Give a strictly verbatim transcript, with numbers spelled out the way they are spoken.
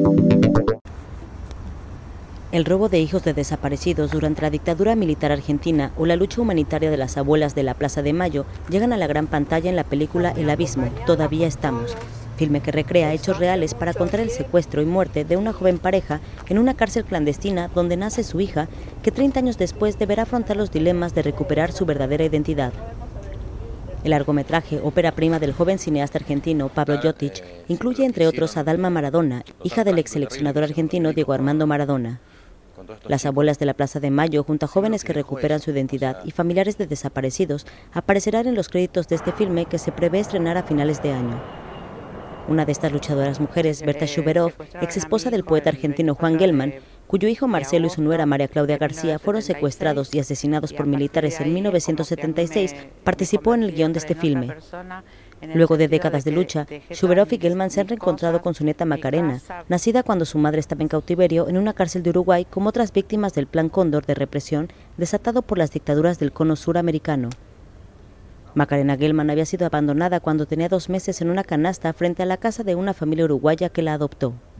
El robo de hijos de desaparecidos durante la dictadura militar argentina o la lucha humanitaria de las abuelas de la Plaza de Mayo llegan a la gran pantalla en la película El Abismo, Todavía estamos, filme que recrea hechos reales para contar el secuestro y muerte de una joven pareja en una cárcel clandestina donde nace su hija, que treinta años después deberá afrontar los dilemas de recuperar su verdadera identidad. El largometraje, ópera prima del joven cineasta argentino Pablo Llotich, incluye entre otros a Dalma Maradona, hija del ex seleccionador argentino Diego Armando Maradona. Las abuelas de la Plaza de Mayo, junto a jóvenes que recuperan su identidad y familiares de desaparecidos, aparecerán en los créditos de este filme que se prevé estrenar a finales de año. Una de estas luchadoras mujeres, Berta Shuberov, ex esposa del poeta argentino Juan Gelman, cuyo hijo Marcelo y su nuera María Claudia García fueron secuestrados y asesinados por militares en mil novecientos setenta y seis, participó en el guión de este filme. Luego de décadas de lucha, Shuberov y Gelman se han reencontrado con su nieta Macarena, nacida cuando su madre estaba en cautiverio en una cárcel de Uruguay como otras víctimas del Plan Cóndor de represión desatado por las dictaduras del cono suramericano. Macarena Gelman había sido abandonada cuando tenía dos meses en una canasta frente a la casa de una familia uruguaya que la adoptó.